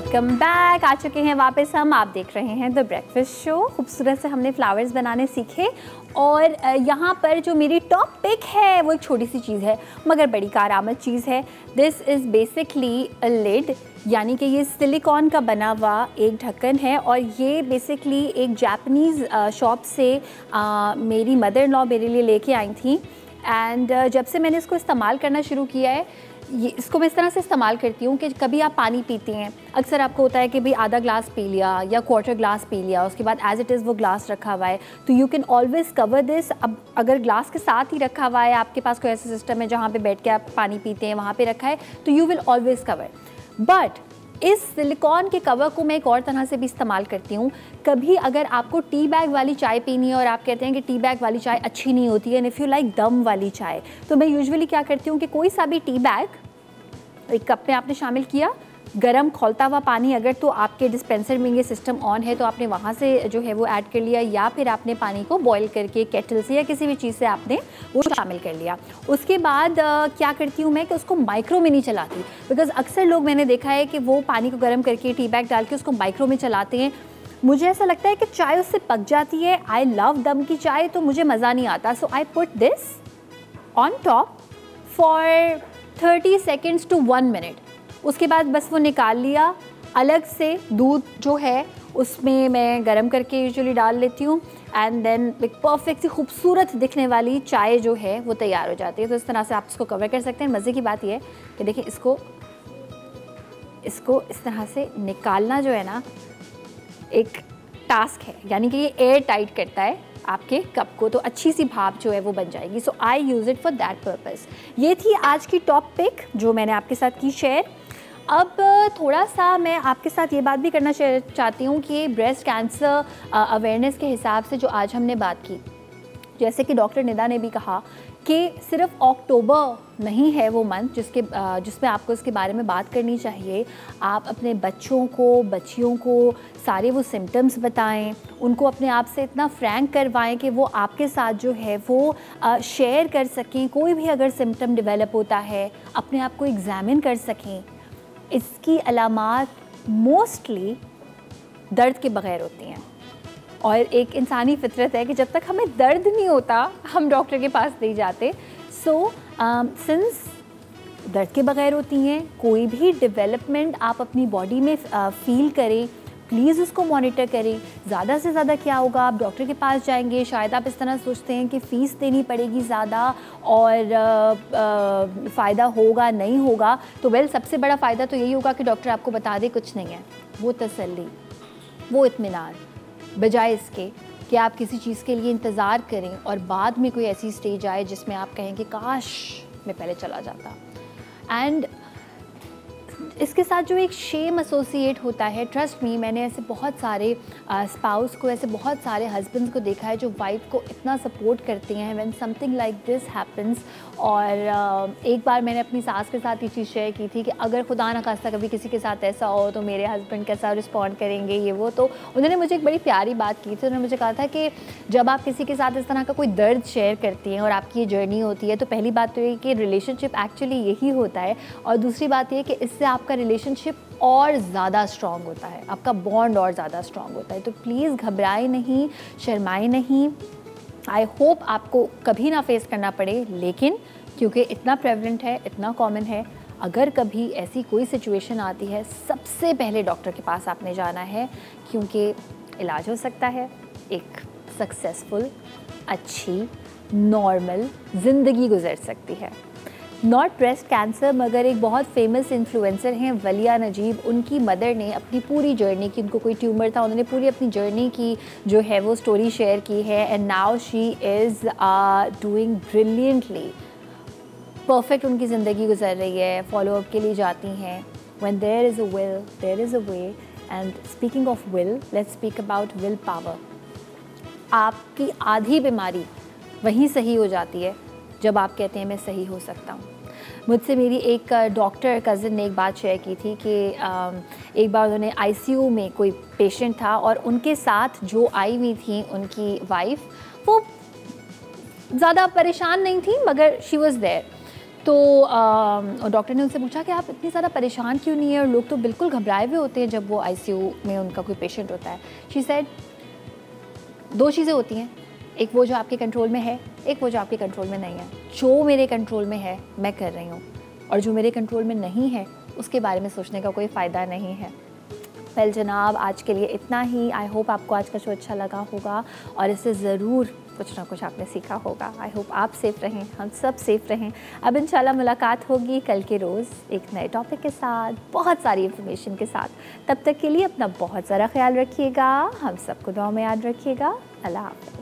Welcome back. आ चुके हैं वापस हम। आप देख रहे हैं द ब्रेकफास्ट शो। खूबसूरत से हमने फ्लावर्स बनाने सीखे और यहाँ पर जो मेरी टॉप पिक है वो एक छोटी सी चीज़ है मगर बड़ी कारआमद चीज़ है। This is basically a lid, यानी कि ये सिलिकॉन का बना हुआ एक ढक्कन है और ये बेसिकली एक जापानीज़ शॉप से मेरी मदर इन लॉ मेरे लिए लेके आई थी। एंड जब से मैंने इसको इस्तेमाल करना शुरू किया है, इसको मैं इस तरह से इस्तेमाल करती हूँ कि कभी आप पानी पीती हैं, अक्सर आपको होता है कि भाई आधा ग्लास पी लिया या क्वार्टर ग्लास पी लिया, उसके बाद एज इट इज़ वो ग्लास रखा हुआ है, तो you can always cover this. अब अगर ग्लास के साथ ही रखा हुआ है, आपके पास कोई ऐसा सिस्टम है जहाँ पे बैठ के आप पानी पीते हैं, वहाँ पे रखा है, तो you will always cover. But इस सिलिकॉन के कवर को मैं एक और तरह से भी इस्तेमाल करती हूँ। कभी अगर आपको टी बैग वाली चाय पीनी है और आप कहते हैं कि टी बैग वाली चाय अच्छी नहीं होती है, एंड इफ़ यू लाइक दम वाली चाय, तो मैं यूजुअली क्या करती हूँ कि कोई सा भी टी बैग एक कप में आपने शामिल किया, गरम खौलता हुआ पानी, अगर तो आपके डिस्पेंसर में ये सिस्टम ऑन है तो आपने वहाँ से जो है वो ऐड कर लिया, या फिर आपने पानी को बॉईल करके केटल से या किसी भी चीज़ से आपने वो शामिल कर लिया। उसके बाद क्या करती हूँ मैं कि उसको माइक्रो में नहीं चलाती, बिकॉज़ अक्सर लोग मैंने देखा है कि वो पानी को गर्म करके टी बैग डाल के उसको माइक्रो में चलाते हैं। मुझे ऐसा लगता है कि चाय उससे पक जाती है। आई लव दम की चाय, तो मुझे मज़ा नहीं आता। So I put this on top for 30 seconds to 1 minute. उसके बाद बस वो निकाल लिया। अलग से दूध जो है उसमें मैं गरम करके यूजुअली डाल लेती हूँ, एंड देन एक परफेक्ट सी खूबसूरत दिखने वाली चाय जो है वो तैयार हो जाती है। तो इस तरह से आप इसको कवर कर सकते हैं। मज़े की बात यह है कि देखिए इसको इस तरह से निकालना जो है ना एक टास्क है, यानी कि ये एयर टाइट करता है आपके कप को, तो अच्छी सी भाप जो है वो बन जाएगी। So I use it for that purpose. ये थी आज की टॉप पिक जो मैंने आपके साथ की शेयर। अब थोड़ा सा मैं आपके साथ ये बात भी करना चाहती हूँ कि ब्रेस्ट कैंसर अवेयरनेस के हिसाब से जो आज हमने बात की, जैसे कि डॉक्टर निदा ने भी कहा कि सिर्फ अक्टूबर नहीं है वो मंथ जिसमें आपको इसके बारे में बात करनी चाहिए। आप अपने बच्चों को, बच्चियों को सारे वो सिम्टम्स बताएं, उनको अपने आप से इतना फ्रैंक करवाएं कि वो आपके साथ जो है वो शेयर कर सकें। कोई भी अगर सिम्टम डेवलप होता है अपने आप को एग्ज़ामिन कर सकें। इसकी अलामात मोस्टली दर्द के बग़ैर होती हैं और एक इंसानी फितरत है कि जब तक हमें दर्द नहीं होता हम डॉक्टर के पास नहीं जाते। सो सिंस दर्द के बग़ैर होती हैं, कोई भी डेवलपमेंट आप अपनी बॉडी में फ़ील करें, प्लीज़ उसको मॉनिटर करें। ज़्यादा से ज़्यादा क्या होगा, आप डॉक्टर के पास जाएंगे, शायद आप इस तरह सोचते हैं कि फ़ीस देनी पड़ेगी ज़्यादा और फ़ायदा होगा नहीं होगा, तो वेल सबसे बड़ा फ़ायदा तो यही होगा कि डॉक्टर आपको बता दे कुछ नहीं है। वो तसल्ली, वो इत्मीनान, बजाय इसके कि आप किसी चीज़ के लिए इंतज़ार करें और बाद में कोई ऐसी स्टेज आए जिसमें आप कहें कि काश मैं पहले चला जाता। एंड इसके साथ जो एक शेम एसोसिएट होता है, ट्रस्ट मी, मैंने ऐसे बहुत सारे स्पाउस को, ऐसे बहुत सारे हस्बैंड्स को देखा है जो वाइफ को इतना सपोर्ट करते हैं when something like this happens. और एक बार मैंने अपनी सास के साथ ये चीज़ शेयर की थी कि अगर खुदा न खास्ता कभी किसी के साथ ऐसा हो तो मेरे हस्बैंड कैसा रिस्पॉन्ड करेंगे, ये वो। तो उन्होंने मुझे एक बड़ी प्यारी बात की थी। उन्होंने मुझे कहा था कि जब आप किसी के साथ इस तरह का कोई दर्द शेयर करती हैं और आपकी ये जर्नी होती है, तो पहली बात तो ये कि रिलेशनशिप एक्चुअली यही होता है, और दूसरी बात ये कि इससे आपका रिलेशनशिप और ज़्यादा स्ट्रॉन्ग होता है, आपका बॉन्ड और ज़्यादा स्ट्रॉन्ग होता है। तो प्लीज़ घबराए नहीं, शर्माए नहीं। आई होप आपको कभी ना फेस करना पड़े, लेकिन क्योंकि इतना प्रेवलेंट है, इतना कॉमन है, अगर कभी ऐसी कोई सिचुएशन आती है सबसे पहले डॉक्टर के पास आपने जाना है, क्योंकि इलाज हो सकता है, एक सक्सेसफुल, अच्छी, नॉर्मल ज़िंदगी गुजर सकती है। नॉट ब्रेस्ट कैंसर मगर एक बहुत फेमस इन्फ्लुएंसर हैं वलिया नजीब, उनकी मदर ने अपनी पूरी जर्नी की, उनको कोई ट्यूमर था, उन्होंने पूरी अपनी जर्नी की जो है वो स्टोरी शेयर की है। And now she is doing brilliantly, perfect उनकी ज़िंदगी गुजर रही है। फॉलोअप के लिए जाती हैं। When there is a will there is a way. And speaking of will, let's speak about will power. आपकी आधी बीमारी वहीं सही हो जाती है जब आप कहते हैं मैं सही हो सकता हूँ। मुझसे मेरी एक डॉक्टर कज़न ने एक बात शेयर की थी कि एक बार उन्होंने आईसीयू में कोई पेशेंट था और उनके साथ जो आई हुई थी उनकी वाइफ, वो ज़्यादा परेशान नहीं थी मगर शी वॉज़ देयर। तो डॉक्टर ने उनसे पूछा कि आप इतनी ज़्यादा परेशान क्यों नहीं है, और लोग तो बिल्कुल घबराए हुए होते हैं जब वो आईसीयू में उनका कोई पेशेंट होता है। शी सेड, दो चीज़ें होती हैं, एक वो जो आपके कंट्रोल में है, एक वो जो आपके कंट्रोल में नहीं है। जो मेरे कंट्रोल में है मैं कर रही हूँ, और जो मेरे कंट्रोल में नहीं है उसके बारे में सोचने का कोई फ़ायदा नहीं है। वेल जनाब, आज के लिए इतना ही। आई होप आपको आज का शो अच्छा लगा होगा और इससे ज़रूर कुछ ना कुछ आपने सीखा होगा। आई होप आप सेफ़ रहें, हम सब सेफ़ रहें। अब इंशाल्लाह मुलाकात होगी कल के रोज़ एक नए टॉपिक के साथ, बहुत सारी इन्फॉर्मेशन के साथ। तब तक के लिए अपना बहुत सारा ख्याल रखिएगा, हम सबको दुआ में याद रखिएगा। अल्लाह हाफ़िज़।